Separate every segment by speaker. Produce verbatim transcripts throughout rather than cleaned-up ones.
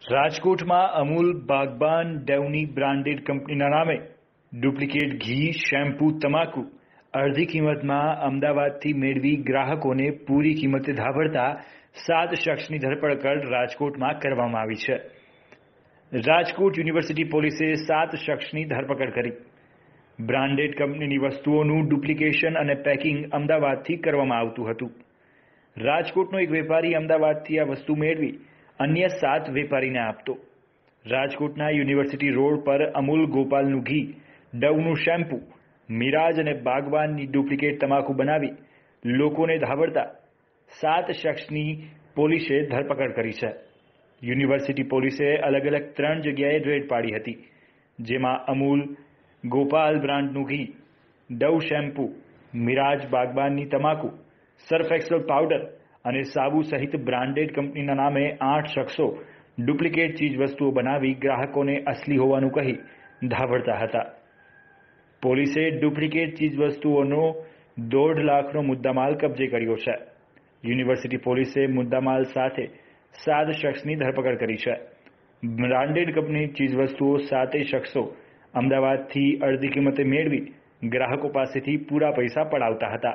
Speaker 1: રાજકોટમાં અમૂલ બાગબાન ડેવની બ્રાન્ડેડ કંપનીના નામે ડુપ્લિકેટ ઘી, શેમ્પૂ, તમાકુ અડધી કિંમતમાં અમદાવાદથી મેળવી ગ્રાહકોને પૂરી કિંમતે ધાભળતા સાત શખ્સની ધરપકડ રાજકોટમાં કરવામાં આવી છે. રાજકોટ યુનિવર્સિટી પોલીસે સાત શખ્સની ધરપકડ કરી. બ્રાન્ડેડ કંપનીની વસ્તુઓનું ડુપ્લિકેશન અને પેકિંગ અમદાવાદથી કરવામાં આવતું હતું. રાજકોટનો એક વેપારી અમદાવાદથી આ વસ્તુ મેળવી અન્ય સાત વેપારીને આપતો. રાજકોટના યુનિવર્સિટી રોડ પર અમૂલ ગોપાલનું ઘી, ડવનું શેમ્પૂ, મિરાજ અને બાગબાનની ડુપ્લિકેટ તમાકુ બનાવી લોકોને ધાવડતા સાત શખ્સની પોલીસે ધરપકડ કરી છે. યુનિવર્સિટી પોલીસે અલગ અલગ ત્રણ જગ્યાએ રેડ પાડી હતી, જેમાં અમૂલ ગોપાલ બ્રાન્ડનું ઘી, ડવ શેમ્પૂ, મિરાજ બાગબાનની તમાકુ, સર્ફ એક્સેલ પાવડર અને સાબુ સહિત બ્રાન્ડેડ કંપનીના નામે આઠ શખ્સો ડુપ્લિકેટ ચીજવસ્તુઓ બનાવી ગ્રાહકોને અસલી હોવાનું કહી ધાવડતા હતા. પોલીસે ડુપ્લિકેટ ચીજવસ્તુઓનો દોઢ લાખનો મુદ્દામાલ કબજે કર્યો છે. યુનિવર્સિટી પોલીસે મુદ્દામાલ સાથે સાત શખ્સની ધરપકડ કરી છે. બ્રાન્ડેડ કંપની ચીજવસ્તુઓ સાતેય શખ્સો અમદાવાદથી અડધી કિંમતે મેળવી ગ્રાહકો પાસેથી પૂરા પૈસા પડાવતા હતા.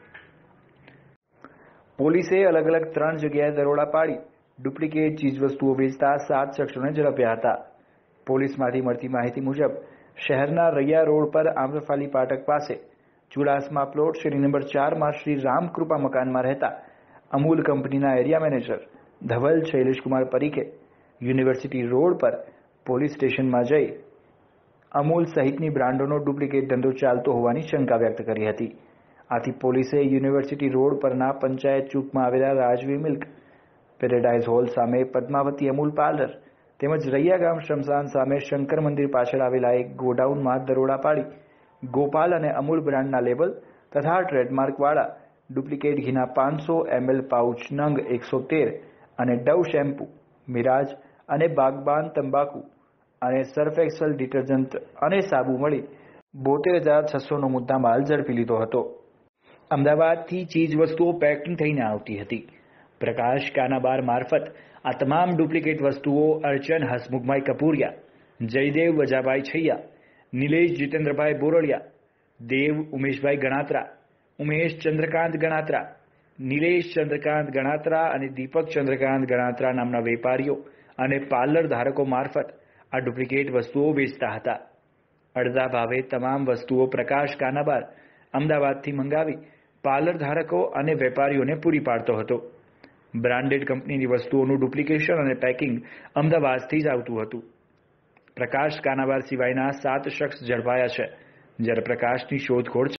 Speaker 1: પોલીસે અલગ અલગ ત્રણ જગ્યાએ દરોડા પાડી ડુપ્લિકેટ ચીજવસ્તુઓ વેચતા સાત શખ્સોને ઝડપ્યા હતા. પોલીસમાંથી મળતી માહિતી મુજબ શહેરના રૈયા રોડ પર આમ્રપાલી પાટક પાસે ચુડાસમા પ્લોટ શ્રેણી નંબર ચારમાં શ્રી રામકૃપા મકાનમાં રહેતા અમૂલ કંપનીના એરિયા મેનેજર ધવલ શૈલેષકુમાર પરીખે યુનિવર્સિટી રોડ પર પોલીસ સ્ટેશનમાં જઈ અમૂલ સહિતની બ્રાન્ડોનો ડુપ્લિકેટ ધંધો ચાલતો હોવાની શંકા વ્યક્ત કરી હતી. આથી પોલીસે યુનિવર્સિટી રોડ પરના પંચાયત ચોકમાં આવેલા રાજવી મિલ્ક, પેરેડાઇઝ હોલ સામે પદ્માવતી અમૂલ પાર્લર તેમજ રૈયા ગામ શમશાન સામે શંકર મંદિર પાછળ આવેલા એક ગોડાઉનમાં દરોડા પાડી ગોપાલ અને અમૂલ બ્રાન્ડના લેબલ તથા ટ્રેડમાર્કવાળા ડુપ્લિકેટ ઘીના પાંચસો એમએલ પાઉચ નંગ એકસો તેર અને ડવ શેમ્પૂ, મિરાજ અને બાગબાન તંબાકુ અને સર્ફ એક્સેલ ડિટર્જન્ટ અને સાબુ મળી બોતેર હજાર છસોનો મુદ્દામાલ ઝડપી લીધો હતો. અમદાવાદથી ચીજ વસ્તુઓ પેકિંગ થઈને આવતી હતી. પ્રકાશ કાનાબાર મારફત આ તમામ ડુપ્લિકેટ વસ્તુઓ અર્ચન હસમુખભાઈ કપૂરિયા, જયદેવ વજાભાઈ છૈયા, નિલેશ જીતેન્દ્રભાઈ બોરડિયા, દેવ ઉમેશભાઈ ગણાત્રા, ઉમેશ ચંદ્રકાંત ગણાત્રા, નિલેશ ચંદ્રકાંત ગણાત્રા અને દીપક ચંદ્રકાંત ગણાત્રા નામના વેપારીઓ અને પાર્લર ધારકો મારફત આ ડુપ્લિકેટ વસ્તુઓ વેચતા હતા. અડધા ભાવે તમામ વસ્તુઓ પ્રકાશ કાનાબાર અમદાવાદથી મંગાવી પાર્લર ધારકો અને વેપારીઓને પૂરી પાડતો હતો. બ્રાન્ડેડ કંપનીની વસ્તુઓનું ડુપ્લિકેશન અને પેકિંગ અમદાવાદથી જ આવતું હતું. પ્રકાશ કાનાબાર સિવાયના સાત શખ્સ ઝડપાયા છે, જ્યારે પ્રકાશની શોધખોળ